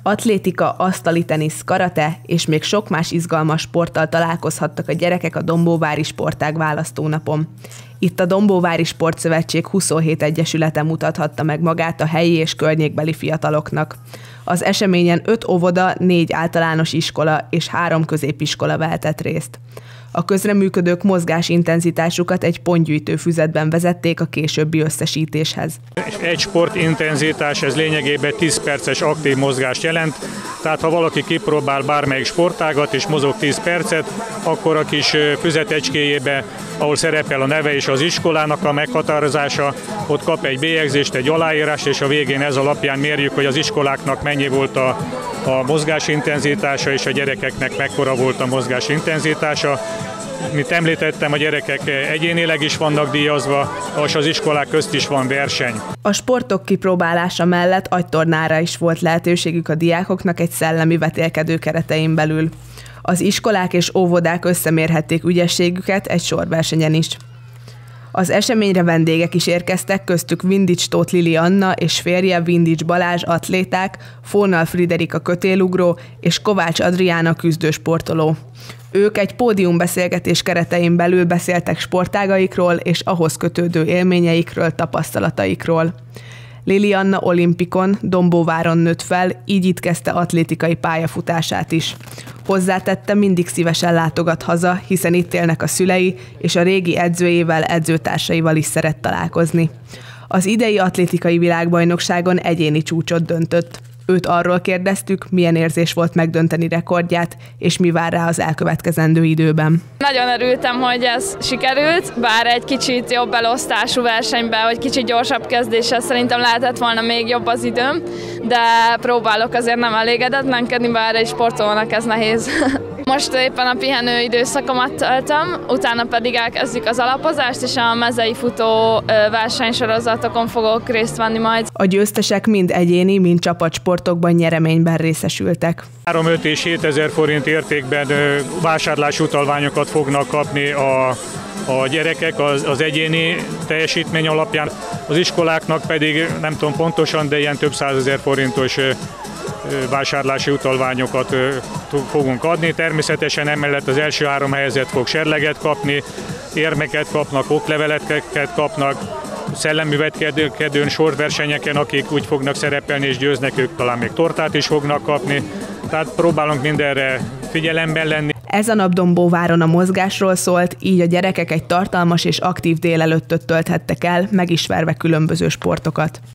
Atlétika, asztali tenisz, karate és még sok más izgalmas sporttal találkozhattak a gyerekek a Dombóvári Sportág választónapon. Itt a Dombóvári Sportszövetség 27 egyesülete mutathatta meg magát a helyi és környékbeli fiataloknak. Az eseményen 5 óvoda, 4 általános iskola és 3 középiskola vehetett részt. A közreműködők mozgásintenzitásukat egy pontgyűjtő füzetben vezették a későbbi összesítéshez. Egy sportintenzitás, ez lényegében 10 perces aktív mozgást jelent, tehát ha valaki kipróbál bármelyik sportágat és mozog 10 percet, akkor a kis füzetecskéjébe, ahol szerepel a neve és az iskolának a meghatározása, ott kap egy bélyegzést, egy aláírást, és a végén ez alapján mérjük, hogy az iskoláknak mennyi volt a mozgásintenzitása, és a gyerekeknek mekkora volt a mozgásintenzitása. Mint említettem, a gyerekek egyénileg is vannak díjazva, és az iskolák közt is van verseny. A sportok kipróbálása mellett agytornára is volt lehetőségük a diákoknak egy szellemi vetélkedő keretein belül. Az iskolák és óvodák összemérhették ügyességüket egy sorversenyen is. Az eseményre vendégek is érkeztek, köztük Vindics Tóth Lili Anna és férje Vindics Balázs atléták, Fónal Friderika kötélugró és Kovács Adriána küzdősportoló. Ők egy pódiumbeszélgetés keretein belül beszéltek sportágaikról és ahhoz kötődő élményeikről, tapasztalataikról. Lili Anna olimpikon, Dombóváron nőtt fel, így itt kezdte atlétikai pályafutását is. Hozzátette, mindig szívesen látogat haza, hiszen itt élnek a szülei, és a régi edzőjével, edzőtársaival is szeret találkozni. Az idei atlétikai világbajnokságon egyéni csúcsot döntött. Őt arról kérdeztük, milyen érzés volt megdönteni rekordját, és mi vár rá az elkövetkezendő időben. Nagyon örültem, hogy ez sikerült, bár egy kicsit jobb elosztású versenyben, hogy kicsit gyorsabb kezdéssel szerintem lehetett volna még jobb az időm, de próbálok azért nem elégedetlenkedni, bár egy sportolónak ez nehéz. Most éppen a pihenő időszakomat töltöm, utána pedig elkezdjük az alapozást, és a mezei futó versenysorozatokon fogok részt venni majd. A győztesek mind egyéni, mind csapatsportokban nyereményben részesültek. 3-5 és 7 ezer forint értékben vásárlási utalványokat fognak kapni a gyerekek az egyéni teljesítmény alapján. Az iskoláknak pedig nem tudom pontosan, de ilyen több 100 000 forintos vásárlási utalványokat fogunk adni. Természetesen emellett az első 3 helyezett fog serleget kapni, érmeket kapnak, okleveleket kapnak, szellemi vetélkedőn, sorversenyeken, akik úgy fognak szerepelni és győznek, ők talán még tortát is fognak kapni. Tehát próbálunk mindenre figyelemben lenni. Ez a nap Dombóváron a mozgásról szólt, így a gyerekek egy tartalmas és aktív délelőttöt tölthettek el, megismerve különböző sportokat.